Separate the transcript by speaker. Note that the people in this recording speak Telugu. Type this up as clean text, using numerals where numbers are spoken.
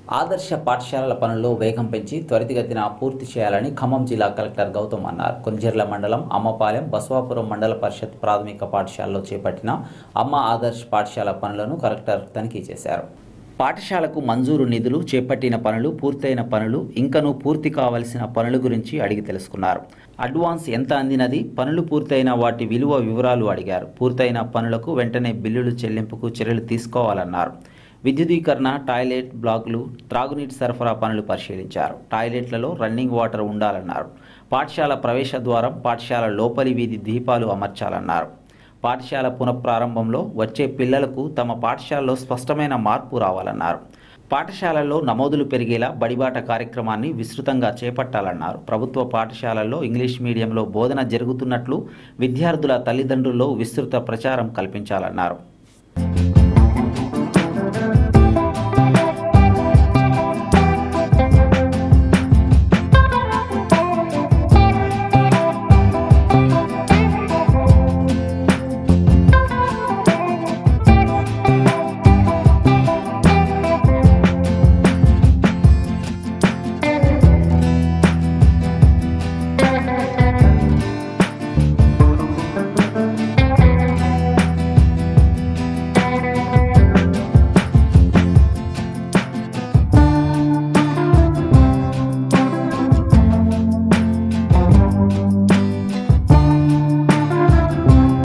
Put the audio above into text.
Speaker 1: ఆదర్శ పాఠశాలల పనుల్లో వేగం పెంచి త్వరితగతిన పూర్తి చేయాలని ఖమ్మం జిల్లా కలెక్టర్ గౌతమ్ అన్నారు. కొంజర్ల మండలం అమ్మపాలెం బసవాపురం మండల పరిషత్ ప్రాథమిక పాఠశాలలో చేపట్టిన అమ్మ ఆదర్శ్ పాఠశాల పనులను కలెక్టర్ తనిఖీ చేశారు. పాఠశాలకు మంజూరు నిధులు, చేపట్టిన పనులు, పూర్తయిన పనులు, ఇంకనూ పూర్తి కావాల్సిన పనుల గురించి అడిగి తెలుసుకున్నారు. అడ్వాన్స్ ఎంత అందినది, పనులు పూర్తయిన వాటి విలువ వివరాలు అడిగారు. పూర్తయిన పనులకు వెంటనే బిల్లులు చెల్లింపుకు చర్యలు తీసుకోవాలన్నారు. విద్యుదీకరణ, టాయిలెట్ బ్లాకులు, త్రాగునీటి సరఫరా పనులు పరిశీలించారు. టాయిలెట్లలో రన్నింగ్ వాటర్ ఉండాలన్నారు. పాఠశాల ప్రవేశ ద్వారం, పాఠశాల లోపలి వీధి దీపాలు అమర్చాలన్నారు. పాఠశాల పునఃప్రారంభంలో వచ్చే పిల్లలకు తమ పాఠశాలలో స్పష్టమైన మార్పు రావాలన్నారు. పాఠశాలల్లో నమోదులు పెరిగేలా బడిబాట కార్యక్రమాన్ని విస్తృతంగా చేపట్టాలన్నారు. ప్రభుత్వ పాఠశాలల్లో ఇంగ్లీష్ మీడియంలో బోధన జరుగుతున్నట్లు విద్యార్థుల తల్లిదండ్రుల్లో విస్తృత ప్రచారం కల్పించాలన్నారు.